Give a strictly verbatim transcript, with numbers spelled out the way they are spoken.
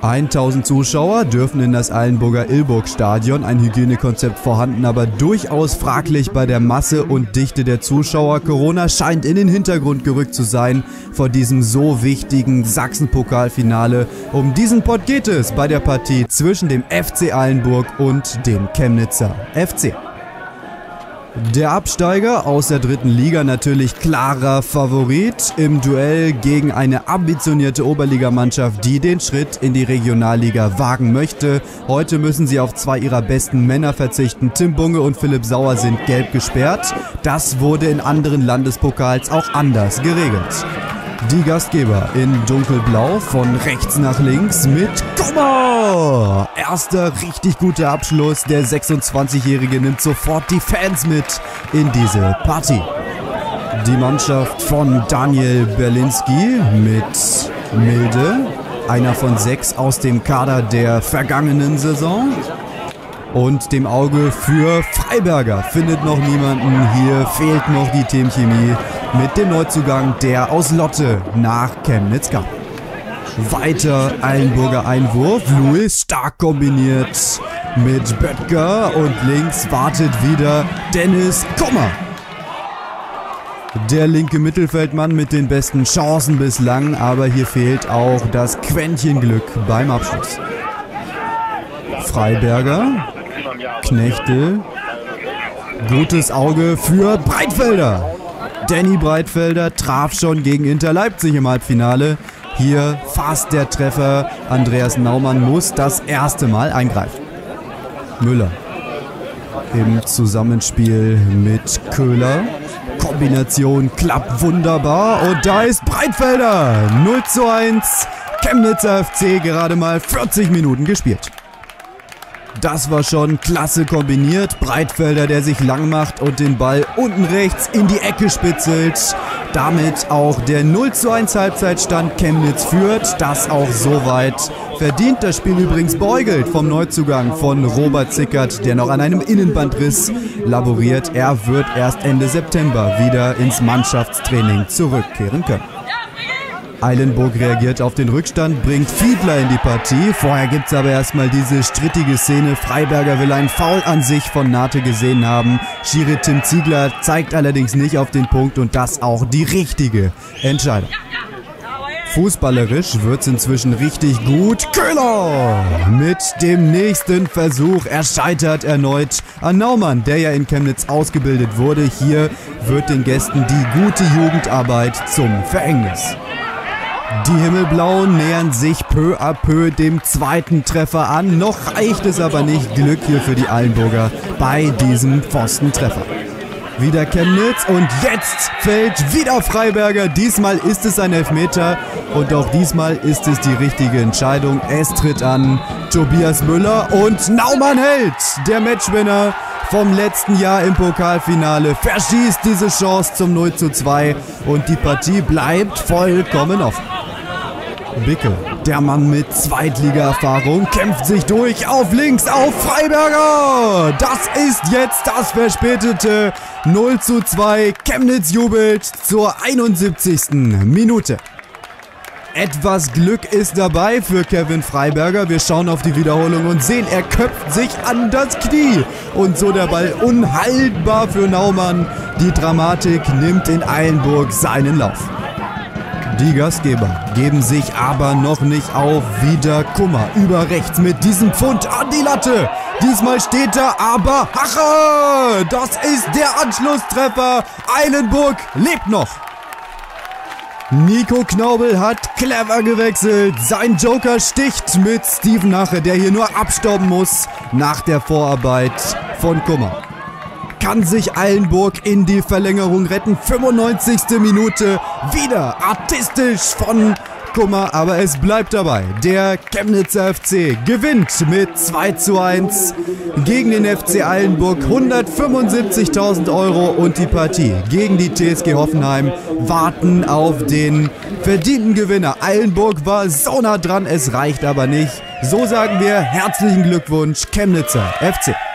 tausend Zuschauer dürfen in das Eilenburger Ilburg-Stadion, ein Hygienekonzept vorhanden, aber durchaus fraglich bei der Masse und Dichte der Zuschauer. Corona scheint in den Hintergrund gerückt zu sein vor diesem so wichtigen Sachsenpokalfinale. Um diesen Pott geht es bei der Partie zwischen dem F C Eilenburg und dem Chemnitzer F C. Der Absteiger aus der dritten Liga natürlich klarer Favorit im Duell gegen eine ambitionierte Oberligamannschaft, die den Schritt in die Regionalliga wagen möchte. Heute müssen sie auf zwei ihrer besten Männer verzichten. Tim Bunge und Philipp Sauer sind gelb gesperrt. Das wurde in anderen Landespokals auch anders geregelt. Die Gastgeber in dunkelblau von rechts nach links mit Kummer. Erster richtig guter Abschluss. Der sechsundzwanzigjährige nimmt sofort die Fans mit in diese Partie. Die Mannschaft von Daniel Berlinski mit Milde. Einer von sechs aus dem Kader der vergangenen Saison. Und dem Auge für Freiberger findet noch niemanden. Hier fehlt noch die Teamchemie mit dem Neuzugang, der aus Lotte nach Chemnitz kam. Weiter Eilenburger Einwurf. Luis stark kombiniert mit Böttger und links wartet wieder Dennis Kummer. Der linke Mittelfeldmann mit den besten Chancen bislang, aber hier fehlt auch das Quäntchen Glück beim Abschluss. Freiberger, Knechtel, gutes Auge für Breitfelder. Danny Breitfelder traf schon gegen Inter Leipzig im Halbfinale. Hier fast der Treffer. Andreas Naumann muss das erste Mal eingreifen. Müller im Zusammenspiel mit Köhler. Kombination klappt wunderbar und da ist Breitfelder. null zu eins. Chemnitzer F C gerade mal vierzig Minuten gespielt. Das war schon klasse kombiniert. Breitfelder, der sich lang macht und den Ball unten rechts in die Ecke spitzelt. Damit auch der null zu eins Halbzeitstand. Chemnitz führt. Das auch soweit verdient. Das Spiel übrigens beäugelt vom Neuzugang von Robert Zickert, der noch an einem Innenbandriss laboriert. Er wird erst Ende September wieder ins Mannschaftstraining zurückkehren können. Eilenburg reagiert auf den Rückstand, bringt Fiedler in die Partie. Vorher gibt es aber erstmal diese strittige Szene. Freiberger will einen Foul an sich von Nate gesehen haben. Schiri Tim Ziegler zeigt allerdings nicht auf den Punkt und das auch die richtige Entscheidung. Fußballerisch wird es inzwischen richtig gut. Köhler mit dem nächsten Versuch. Er scheitert erneut an Naumann, der ja in Chemnitz ausgebildet wurde. Hier wird den Gästen die gute Jugendarbeit zum Verhängnis. Die Himmelblauen nähern sich peu à peu dem zweiten Treffer an. Noch reicht es aber nicht. Glück hier für die Eilenburger bei diesem Pfostentreffer. Wieder Chemnitz und jetzt fällt wieder Freiberger. Diesmal ist es ein Elfmeter und auch diesmal ist es die richtige Entscheidung. Es tritt an Tobias Müller und Naumann hält. Der Matchwinner vom letzten Jahr im Pokalfinale verschießt diese Chance zum null zu zwei und die Partie bleibt vollkommen offen. Bickel, der Mann mit Zweitliga-Erfahrung, kämpft sich durch auf links auf Freiberger. Das ist jetzt das verspätete null zu zwei. Chemnitz jubelt zur einundsiebzigsten Minute. Etwas Glück ist dabei für Kevin Freiberger. Wir schauen auf die Wiederholung und sehen, er köpft sich an das Knie. Und so der Ball unhaltbar für Naumann. Die Dramatik nimmt in Eilenburg seinen Lauf. Die Gastgeber geben sich aber noch nicht auf. Wieder Kummer über rechts mit diesem Pfund an die Latte. Diesmal steht er, aber Hache! Das ist der Anschlusstreffer. Eilenburg lebt noch. Nico Knaubel hat clever gewechselt. Sein Joker sticht mit Steven Hache, der hier nur abstauben muss nach der Vorarbeit von Kummer. Kann sich Eilenburg in die Verlängerung retten. fünfundneunzigste Minute. Wieder artistisch von Kummer, aber es bleibt dabei. Der Chemnitzer F C gewinnt mit zwei zu eins gegen den F C Eilenburg. hundertfünfundsiebzigtausend Euro und die Partie gegen die T S G Hoffenheim warten auf den verdienten Gewinner. Eilenburg war so nah dran, es reicht aber nicht. So sagen wir herzlichen Glückwunsch, Chemnitzer F C.